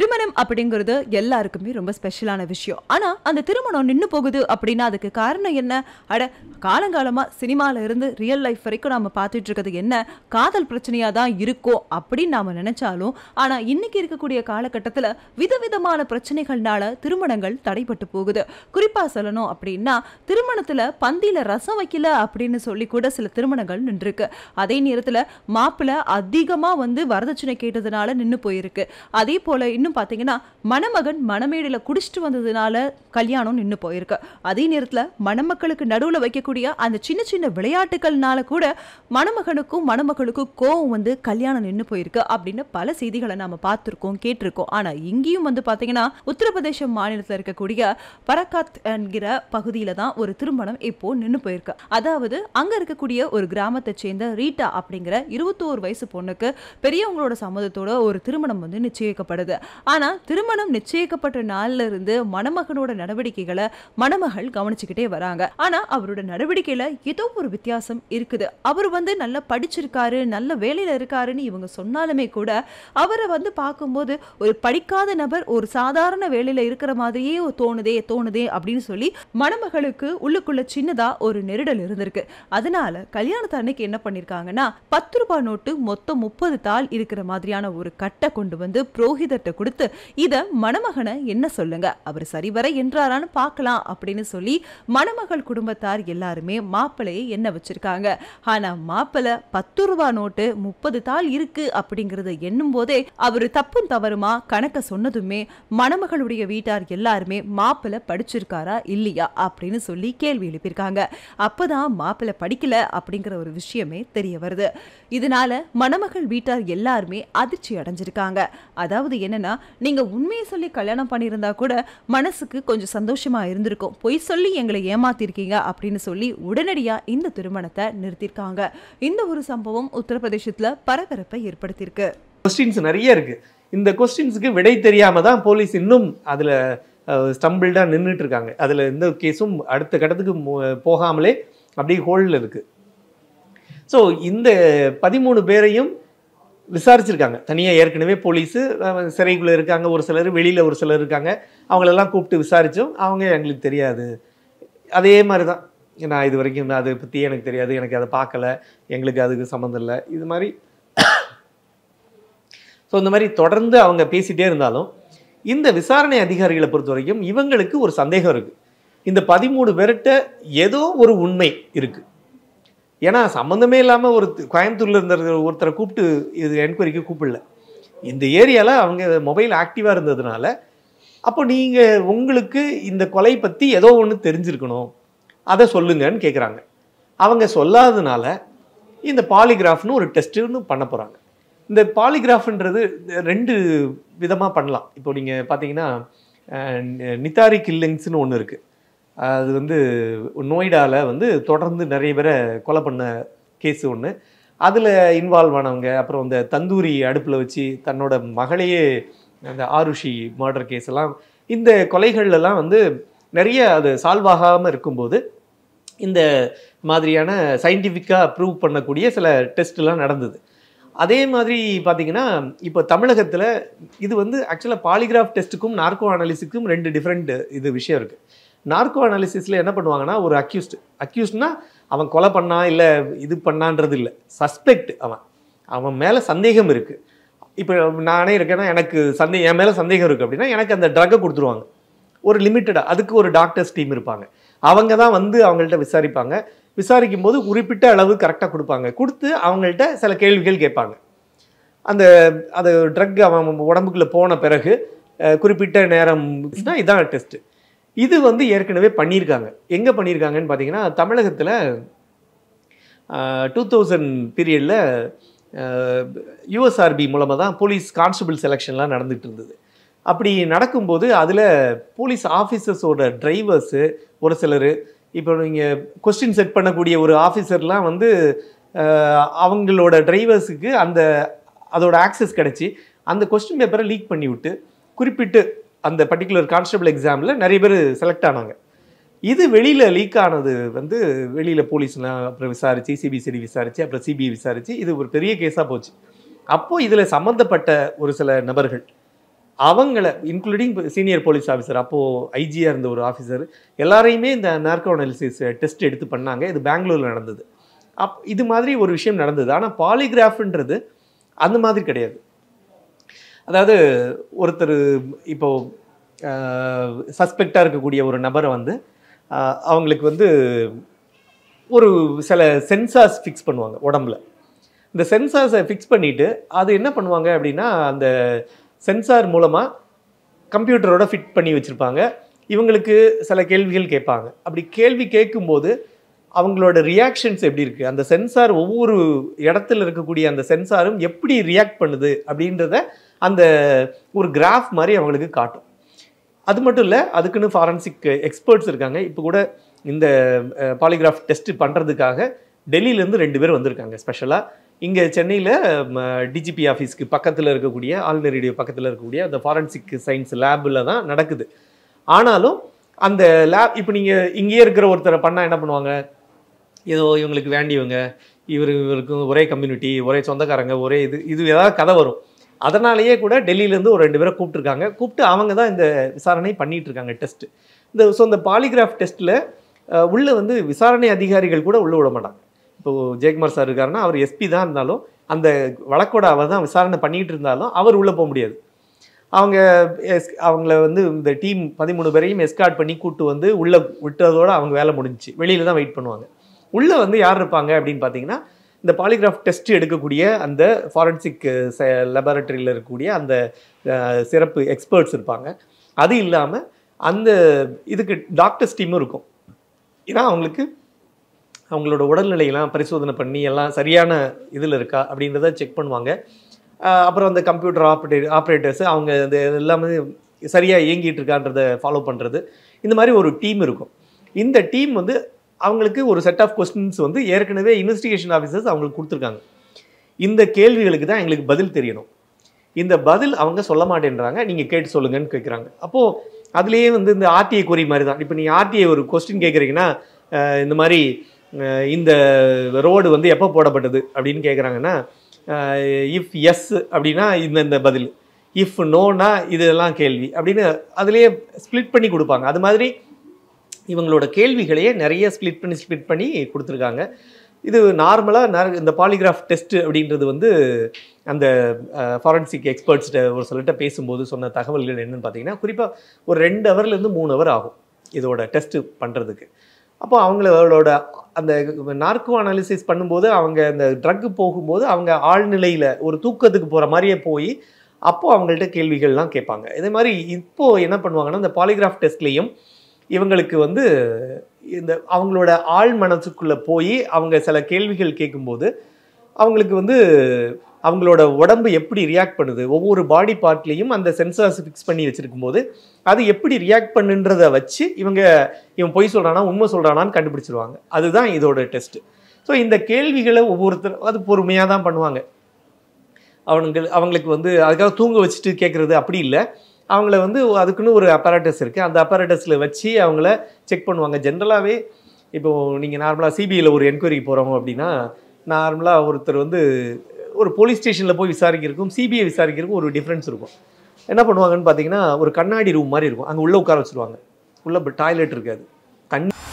திருமணம் அப்படிங்கிறது எல்லாருக்குமே ரொம்ப ஸ்பெஷலான விஷயம். ஆனா அந்த திருமணம் நின்னு போகுது அப்படின்னா அதுக்கு காரணம் என்ன? அட காலங்காலமா சினிமால இருந்து ரியல் லைஃப் வரைக்கும் நாம பார்த்துட்டு இருக்கிறது என்ன? காதல் பிரச்சனையா தான் இருக்கும் அப்படின்னு நாம நினைச்சாலும், ஆனா இன்னைக்கு இருக்கக்கூடிய காலகட்டத்துல விதவிதமான பிரச்சனைகள்னால திருமணங்கள் தடைபட்டு போகுது. குறிப்பா சொல்லணும் அப்படின்னா, திருமணத்துல பந்தியில ரசம் வைக்கல அப்படின்னு சொல்லி கூட சில திருமணங்கள் நின்றுருக்கு. அதே நேரத்துல மாப்பிள்ளை அதிகமா வரதட்சணை கேட்டதுனால நின்னு போயிருக்கு. அதே போல இன்னும் பாத்தீங்கன்னா, மணமகன் மணமேடையில குடிச்சிட்டு வந்ததுனால கல்யாணம் நின்னு போயிருக்கு. அதே நேரத்துல மணமக்களுக்கு நடுவுல வைக்கக்கூடிய அந்த சின்ன சின்ன விளையாட்டுகள்னால கூட மணமகனுக்கும் மணமகளுக்கும் கோவம் கல்யாணம் நின்னு போயிருக்கு அப்படின்னு பல செய்திகளை நாம பார்த்திருக்கோம், கேட்டிருக்கோம். ஆனா இங்கேயும் பாத்தீங்கன்னா, உத்தரப்பிரதேச மாநிலத்தில் இருக்கக்கூடிய பரக்காத் என்கிற பகுதியில தான் ஒரு திருமணம் இப்போ நின்னு போயிருக்கு. அதாவது அங்க இருக்கக்கூடிய ஒரு கிராமத்தை சேர்ந்த ரீட்டா அப்படிங்கிற 21 வயசு பொண்ணுக்கு பெரியவங்களோட சம்மதத்தோட ஒரு திருமணம் நிச்சயிக்கப்படுது. ஆனா திருமணம் நிச்சயிக்கப்பட்ட நாள்ல இருந்து மணமகனோட நடவடிக்கைகளை மணமகள் கவனிச்சுக்கிட்டே வராங்க. ஆனா அவரோட நடவடிக்கையில ஏதோ ஒரு வித்தியாசம் இருக்குது. அவர் நல்லா படிச்சிருக்காரு, நல்ல வேலையில இருக்காருன்னு இவங்க சொன்னாலுமே கூட அவரை பார்க்கும்போது ஒரு படிக்காத நபர் ஒரு சாதாரண வேலையில இருக்கிற மாதிரியே தோணுதே அப்படின்னு சொல்லி மணமகளுக்கு உள்ளுக்குள்ள சின்னதா ஒரு நெருடல் இருந்திருக்கு. அதனால கல்யாணத்து அன்னைக்கு என்ன பண்ணிருக்காங்கன்னா, 10 ரூபாய் நோட்டு மொத்தம் 30 தாள் இருக்கிற மாதிரியான ஒரு கட்டை கொண்டு புரோகிதர்கிட்ட கொடுத்து, இத மணமகனை என்ன சொல்லுங்க, அவர் சரிவர என்றாரான்னு பார்க்கலாம் அப்படின்னு சொல்லி மணமகள் குடும்பத்தார் எல்லாருமே மாப்பிள்ளையை என்ன வச்சிருக்காங்க. ஆனா மாப்பிள்ளை 10 ரூபாய் நோட்டு 30 தாள் இருக்கு அப்படிங்கறத எண்ணும் போதே அவரு தப்பும் தவறுமா கணக்க சொன்னதுமே மணமகளுடைய வீட்டார் எல்லாருமே மாப்பிள்ளை படிச்சிருக்காரா இல்லையா அப்படின்னு சொல்லி கேள்வி எழுப்பியிருக்காங்க. அப்பதான் மாப்பிள்ளை படிக்கல அப்படிங்கிற ஒரு விஷயமே தெரிய வருது. இதனால மணமகள் வீட்டார் எல்லாருமே அதிர்ச்சி அடைஞ்சிருக்காங்க. அதாவது என்னன்னா, நீங்க உண்மையை சொல்லி கல்யாணம் பண்ணியிருந்தா கூட மனசுக்கு கொஞ்சம் சந்தோஷமா இருந்திருக்கும், பொய் சொல்லி எங்களை ஏமாத்திருக்கீங்க அப்படின்னு சொல்லி உடனடியா இந்த திருமணத்தை நிறுத்திருக்காங்க. இந்த ஒரு சம்பவம் உத்தரப்பிரதேசத்துல பரபரப்பை ஏற்படுத்தியிருக்கு. கொஸ்டின்ஸ் நிறைய இருக்கு. இந்த கொஸ்டின்ஸுக்கு விடை தெரியாம தான் போலீஸ் இன்னும் அதுல ஸ்டம்பிள்டா நின்றுட்டு இருக்காங்க. அதுல இந்த கேஸும் அடுத்த கட்டத்துக்கு போகாமலே அப்படியே ஹோல்ட்ல இருக்கு. ஸோ இந்த 13 பேரையும் விசாரிச்சிருக்காங்க தனியாக. ஏற்கனவே போலீஸு சிறைக்குள்ளே இருக்காங்க, ஒரு சிலர் வெளியில் ஒரு சிலர் இருக்காங்க. அவங்களெல்லாம் கூப்பிட்டு விசாரித்தோம். அவங்க எங்களுக்கு தெரியாது, அதே மாதிரி தான், நான் இது வரைக்கும் அதை பற்றி எனக்கு தெரியாது, எனக்கு அதை பார்க்கல, எங்களுக்கு அதுக்கு சம்மந்தம் இல்லை, இது மாதிரி. ஸோ இந்த மாதிரி தொடர்ந்து அவங்க பேசிகிட்டே இருந்தாலும் இந்த விசாரணை அதிகாரிகளை பொறுத்த வரைக்கும் இவங்களுக்கு ஒரு சந்தேகம் இருக்குது. இந்த 13 பேர்கிட்ட ஏதோ ஒரு உண்மை இருக்குது. ஏன்னா சம்மந்தமே இல்லாமல் கோயம்புத்தூரில் இருந்த ஒருத்தரை கூப்பிட்டு இது என்கொயரிக்கு கூப்பிடல. இந்த ஏரியாவில் அவங்க மொபைல் ஆக்டிவாக இருந்ததுனால, அப்போ நீங்கள் உங்களுக்கு இந்த கொலை பற்றி ஏதோ ஒன்று தெரிஞ்சிருக்கணும், அதை சொல்லுங்கன்னு கேட்குறாங்க. அவங்க சொல்லாததுனால இந்த பாலிகிராஃப்னு ஒரு டெஸ்ட்டுன்னு பண்ண போகிறாங்க. இந்த பாலிகிராஃப்ன்றது 2 விதமாக பண்ணலாம். இப்போ நீங்கள் பார்த்தீங்கன்னா நித்தாரி கில்லிங்ஸ்னு ஒன்று இருக்குது. அது நோய்டாவில் தொடர்ந்து நிறைய பேரை கொலை பண்ண கேஸு ஒன்று. அதில் இன்வால்வ் ஆனவங்க, அப்புறம் இந்த தந்தூரி அடுப்பில் வச்சு தன்னோட மகளையே அந்த ஆருஷி மர்டர் கேஸ் எல்லாம், இந்த கொலைகள்லாம் நிறைய அது சால்வ் ஆகாமல் இருக்கும்போது இந்த மாதிரியான சயின்டிஃபிக்காக ப்ரூவ் பண்ணக்கூடிய சில டெஸ்ட்லாம் நடந்தது. அதே மாதிரி பார்த்தீங்கன்னா இப்போ தமிழகத்தில் இது ஆக்சுவலாக பாலிகிராஃப் டெஸ்ட்டுக்கும் நார்கோ அனாலிசிஸுக்கும் 2 டிஃப்ரெண்ட் விஷயம் இருக்குது. நார்கோ அனாலிசிஸில் என்ன பண்ணுவாங்கன்னா, ஒரு அக்யூஸ்ட்னா அவன் கொலை பண்ணா இல்லை இது பண்ணான்றது இல்லை, சஸ்பெக்ட், அவன் மேலே சந்தேகம் இருக்குது. இப்போ நானே இருக்கேன்னா எனக்கு என் மேலே சந்தேகம் இருக்குது அப்படின்னா எனக்கு அந்த ட்ரக்கை கொடுத்துருவாங்க ஒரு லிமிட்டடாக. அதுக்கு ஒரு டாக்டர்ஸ் டீம் இருப்பாங்க, அவங்க தான் அவங்கள்ட்ட விசாரிப்பாங்க. விசாரிக்கும் போது குறிப்பிட்ட அளவு கரெக்டாக கொடுப்பாங்க. கொடுத்து அவங்கள்ட்ட சில கேள்விகள் கேட்பாங்க. அந்த ட்ரக் அவன் உடம்புக்குள்ளே போன பிறகு குறிப்பிட்ட நேரம் இதான் டெஸ்ட்டு. இது ஏற்கனவே பண்ணியிருக்காங்க. எங்கே பண்ணியிருக்காங்கன்னு பார்த்தீங்கன்னா, தமிழகத்தில் 2000 பீரியடில் யூஎஸ்ஆர்பி மூலமாக தான் போலீஸ் கான்ஸ்டபிள் செலெக்ஷன்லாம் நடந்துகிட்டு இருந்தது. அப்படி நடக்கும்போது அதில் போலீஸ் ஆஃபீஸர்ஸோட டிரைவர்ஸு ஒரு சிலர், இப்போ நீங்கள் கொஸ்டின் செட் பண்ணக்கூடிய ஒரு ஆஃபீஸர்லாம் அவங்களோட டிரைவர்ஸுக்கு அதோட ஆக்சஸ் கிடச்சி அந்த கொஸ்டின் பேப்பரை லீக் பண்ணி விட்டு குறிப்பிட்டு அந்த பர்டிகுலர் கான்ஸ்டபிள் எக்ஸாமில் நிறைய பேர் செலக்ட் ஆனாங்க. இது வெளியில் லீக் ஆனது வெளியில் போலீஸ்லாம் அப்புறம் விசாரித்து, சிபிசிடி விசாரித்து, அப்புறம் சிபிஐ விசாரித்து, இது ஒரு பெரிய கேஸாக போச்சு. அப்போது இதில் சம்மந்தப்பட்ட ஒரு சில நபர்கள் அவங்கள இன்க்ளூடிங் சீனியர் போலீஸ் ஆஃபீஸர், அப்போது ஐஜியாக இருந்த ஒரு ஆஃபீஸர், எல்லாரையுமே இந்த நார்கோ அனாலிசிஸ் டெஸ்ட் எடுத்து பண்ணாங்க. இது பெங்களூரில் நடந்தது. இது மாதிரி ஒரு விஷயம் நடந்தது. ஆனால் பாலிகிராஃப்ன்றது அந்த மாதிரி கிடையாது. அதாவது ஒருத்தர் இப்போது சஸ்பெக்டாக இருக்கக்கூடிய ஒரு நபரை வந்து அவங்களுக்கு வந்து ஒரு சில சென்சார்ஸ் ஃபிக்ஸ் பண்ணுவாங்க உடம்புல. இந்த சென்சார்ஸை ஃபிக்ஸ் பண்ணிவிட்டு அது என்ன பண்ணுவாங்க அப்படின்னா, அந்த சென்சார் மூலமாக கம்ப்யூட்டரோட ஃபிட் பண்ணி வச்சுருப்பாங்க. இவங்களுக்கு சில கேள்விகள் கேட்பாங்க. அப்படி கேள்வி கேட்கும்போது அவங்களோட ரியாக்ஷன்ஸ் எப்படி இருக்குது, அந்த சென்சார் ஒவ்வொரு இடத்துல இருக்கக்கூடிய அந்த சென்சாரும் எப்படி ரியாக்ட் பண்ணுது அப்படின்றத அந்த ஒரு கிராஃப் மாதிரி அவங்களுக்கு காட்டும். அது மட்டும் இல்லை, அதுக்குன்னு ஃபாரன்சிக் எக்ஸ்பர்ட்ஸ் இருக்காங்க. இப்போ கூட இந்த பாலிகிராஃப் டெஸ்ட் பண்ணுறதுக்காக டெல்லியிலேருந்து 2 பேர் வந்திருக்காங்க ஸ்பெஷலாக. இங்கே சென்னையில் டிஜிபி ஆஃபீஸ்க்கு பக்கத்தில் இருக்கக்கூடிய ஆல் ரேடியோ பக்கத்தில் இருக்கக்கூடிய அந்த ஃபாரன்சிக் சயின்ஸ் லேபில் தான் நடக்குது. ஆனாலும் அந்த லேப் இப்போ நீங்கள் இங்கேயே இருக்கிற ஒருத்தரை பண்ணால் என்ன பண்ணுவாங்க, ஏதோ இவங்களுக்கு வேண்டியவங்க, இவருக்கும் ஒரே கம்யூனிட்டி, ஒரே சொந்தக்காரங்க, ஒரே இது ஏதாவது கதை வரும். அதனாலேயே கூட டெல்லியிலேருந்து ஒரு 2 பேரை கூப்பிட்டுருக்காங்க. கூப்பிட்டு அவங்க தான் இந்த விசாரணை பண்ணிகிட்டு இருக்காங்க டெஸ்ட்டு. இந்த பாலிகிராஃப் டெஸ்ட்டில் உள்ளே வந்து விசாரணை அதிகாரிகள் கூட உள்ளே விட மாட்டாங்க. இப்போது ஜெயக்குமார் சார் இருக்காருன்னா அவர் எஸ்பி தான் இருந்தாலும், அந்த வழக்கோட அவர் தான் விசாரணை பண்ணிகிட்டு இருந்தாலும் அவர் உள்ளே போக முடியாது. அவங்கள வந்து இந்த டீம் 13 பேரையும் எஸ்கார்ட் பண்ணி கூப்பிட்டு வந்து உள்ளே விட்டதோடு அவங்க வேலை முடிஞ்சிச்சு. வெளியில் தான் வெயிட் பண்ணுவாங்க. உள்ளே வந்து யார் இருப்பாங்க அப்படின்னு பார்த்தீங்கன்னா, இந்த பாலிகிராஃப் டெஸ்ட் எடுக்கக்கூடிய அந்த ஃபாரன்சிக் லெபார்ட்டரியில் இருக்கக்கூடிய அந்த சிறப்பு எக்ஸ்பர்ட்ஸ் இருப்பாங்க. அது இல்லாமல் அந்த இதுக்கு டாக்டர்ஸ் டீமும் இருக்கும். ஏன்னா அவங்களோட உடல்நிலையெல்லாம் பரிசோதனை பண்ணி எல்லாம் சரியான இதில் இருக்கா அப்படின்றத செக் பண்ணுவாங்க. அப்புறம் அந்த கம்ப்யூட்டர் ஆப்ரேட்டர்ஸு அவங்க அது எல்லாமே சரியாக இயங்கிட்டு இருக்கான்றதை ஃபாலோ பண்ணுறது, இந்த மாதிரி ஒரு டீம் இருக்கும். இந்த டீம் வந்து அவங்களுக்கு ஒரு செட் ஆஃப் கொஸ்டின்ஸ் வந்து ஏற்கனவே இன்வெஸ்டிகேஷன் ஆஃபீஸர்ஸ் அவங்களுக்கு கொடுத்துருக்காங்க. இந்த கேள்விகளுக்கு தான் எங்களுக்கு பதில் தெரியணும். இந்த பதில் அவங்க சொல்ல மாட்டேன்றாங்க, நீங்கள் கேட்டு சொல்லுங்கன்னு கேட்குறாங்க. அப்போது அதுலேயே வந்து இந்த ஆர்டிஐ கொரி மாதிரி தான். இப்போ நீங்கள் ஆர்டிஐ ஒரு கொஸ்டின் கேட்குறீங்கன்னா, இந்த மாதிரி இந்த ரோடு வந்து எப்போ போடப்பட்டது அப்படின்னு கேட்குறாங்கன்னா, இஃப் எஸ் அப்படின்னா இந்த பதில், இஃப் நோனா இதெல்லாம் கேள்வி அப்படின்னு அதுலேயே ஸ்ப்ளிட் பண்ணி கொடுப்பாங்க. அது மாதிரி இவங்களோட கேள்விகளையே நிறைய ஸ்ப்ளிட் பண்ணி கொடுத்துருக்காங்க. இது நார்மலாக இந்த பாலிகிராஃப் டெஸ்ட் அப்படின்றது வந்து அந்த ஃபாரன்சிக் எக்ஸ்பர்ட்ஸ்கிட்ட ஒரு சிலர்கிட்ட பேசும்போது சொன்ன தகவல்கள் என்னென்னு பார்த்தீங்கன்னா, குறிப்பாக ஒரு 2 ஹவர்லேருந்து 3 ஹவர் ஆகும் இதோட டெஸ்ட்டு பண்ணுறதுக்கு. அப்போ அவங்களோட அந்த நார்கோ அனாலிசிஸ் பண்ணும்போது அவங்க அந்த ட்ரக்கு போகும்போது அவங்க ஆழ்நிலையில் ஒரு தூக்கத்துக்கு போகிற மாதிரியே போய் அப்போது அவங்கள்ட்ட கேள்விகள்லாம் கேட்பாங்க. இதே மாதிரி இப்போது என்ன பண்ணுவாங்கன்னா, இந்த பாலிகிராஃப் டெஸ்ட்லேயும் இவங்களுக்கு வந்து இந்த அவங்களோட ஆழ் மனசுக்குள்ளே போய் அவங்க சில கேள்விகள் கேட்கும்போது அவங்களுக்கு வந்து அவங்களோட உடம்பு எப்படி ரியாக்ட் பண்ணுது, ஒவ்வொரு பாடி பார்ட்லேயும் அந்த சென்சார்ஸ் ஃபிக்ஸ் பண்ணி வச்சுருக்கும் போது அது எப்படி ரியாக்ட் பண்ணுன்றதை வச்சு இவன் பொய் சொல்கிறானா உண்மை சொல்கிறானான்னு கண்டுபிடிச்சிருவாங்க. அதுதான் இதோட டெஸ்ட்டு. ஸோ இந்த கேள்விகளை ஒவ்வொருத்தர் அது பொறுமையாக தான் பண்ணுவாங்க. அவங்களுக்கு வந்து அதுக்காக தூங்க வச்சுட்டு கேட்குறது அப்படி இல்லை. அவங்கள வந்து அதுக்குன்னு ஒரு அப்பராட்டஸ் இருக்குது. அந்த அப்பராட்டஸில் வச்சு அவங்கள செக் பண்ணுவாங்க. ஜென்ரலாகவே இப்போது நீங்கள் நார்மலாக சிபிஐயில் ஒரு என்கொயரிக்கு போகிறோம் அப்படின்னா, நார்மலாக ஒருத்தர் வந்து ஒரு போலீஸ் ஸ்டேஷனில் போய் விசாரிக்கிறதுக்கும் சிபிஐ விசாரிக்கிறதுக்கும் ஒரு டிஃப்ரென்ஸ் இருக்கும். என்ன பண்ணுவாங்கன்னு பார்த்தீங்கன்னா, ஒரு கண்ணாடி ரூம் மாதிரி இருக்கும். அங்கே உள்ளே உட்கார வச்சுருவாங்க. உள்ளே டாய்லெட் இருக்காது. தண்ணி